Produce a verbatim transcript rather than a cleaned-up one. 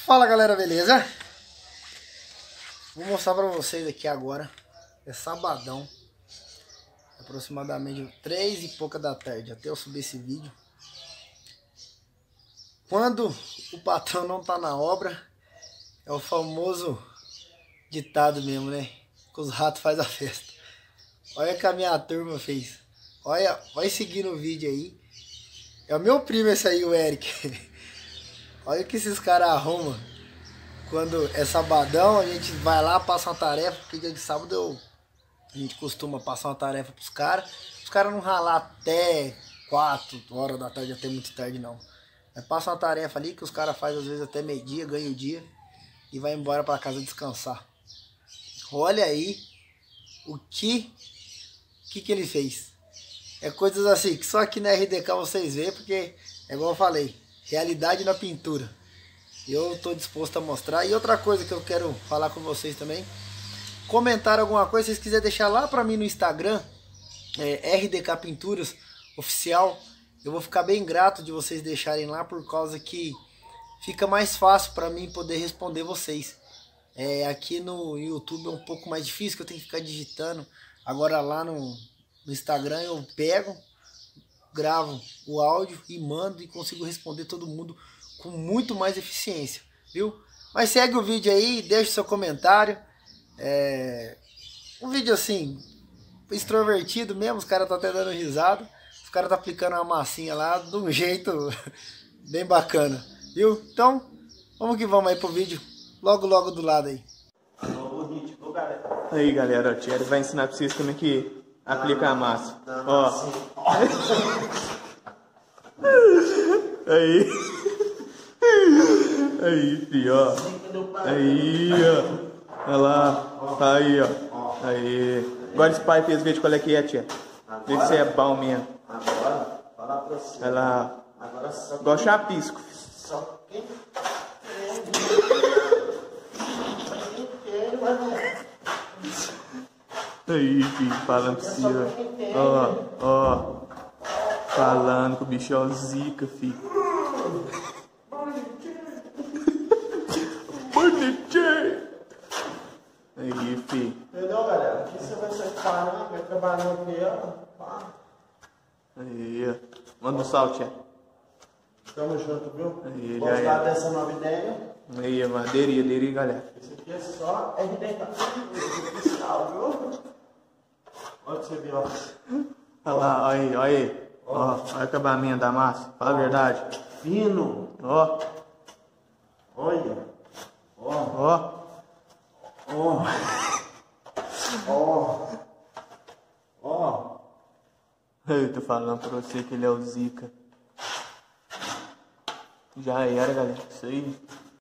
Fala galera, beleza? Vou mostrar pra vocês aqui agora. É sabadão, aproximadamente três e pouca da tarde, até eu subir esse vídeo. Quando o patrão não tá na obra, é o famoso ditado mesmo, né? Que os ratos fazem a festa. Olha o que a minha turma fez. Olha, vai seguir no vídeo aí. É o meu primo esse aí, o Eric. Olha o que esses caras arrumam. Quando é sabadão, a gente vai lá, passa uma tarefa, porque dia de sábado eu, a gente costuma passar uma tarefa pros caras. Os caras não ralar até quatro horas da tarde, até muito tarde não. É, passa uma tarefa ali que os caras fazem às vezes até meio-dia, ganha o dia e vai embora para casa descansar. Olha aí o que, que que ele fez. É coisas assim que só aqui na R D K vocês vê, porque é igual eu falei, realidade na pintura. Eu estou disposto a mostrar. E outra coisa que eu quero falar com vocês também, comentar alguma coisa, se vocês quiserem deixar lá para mim no Instagram, é, R D K Pinturas Oficial, eu vou ficar bem grato de vocês deixarem lá, por causa que fica mais fácil para mim poder responder vocês. É, aqui no YouTube é um pouco mais difícil, que eu tenho que ficar digitando. Agora lá no, no Instagram eu pego, gravo o áudio e mando e consigo responder todo mundo com muito mais eficiência, viu? Mas segue o vídeo aí, deixa o seu comentário. É um vídeo assim, extrovertido mesmo, os caras estão até dando risada. Os caras estão aplicando uma massinha lá de um jeito bem bacana, viu? Então, vamos que vamos aí pro vídeo, logo logo do lado aí. Aí galera, o Thierry vai ensinar pra vocês como é que aplica a massa. Ó. Aí. Aí, filho, ó. Aí, ó. Olha lá. Aí, ó. Aí. Agora esse pai fez ver de qual é que é, tia. Vê se é bom mesmo. Agora, falar pra você. Olha lá. Agora só. Igual chapisco. Só quem quem vai ver. Aí, filho, falando pra você, ó. Ó, ó. Falando que o bicho é o zica, filho. Aí, filho. Entendeu, galera? Aqui você vai sair parando, vai trabalhando aqui, ó. Aí, ó. Manda um salve, tia. Tamo junto, viu? Aí, já Gostar é. dessa nova ideia? Aí, a madeirinha dele, galera. Esse aqui é só R D K oficial, viu? Olha pra você ver, ó. Olha lá, olha aí, olha aí. Ó, olha o acabamento da massa. Fala a verdade. Fino. Ó, Olha. Ó. ó. Ó. Ó. Ó. Eu tô falando pra você que ele é o zica. Já era, galera. Isso aí.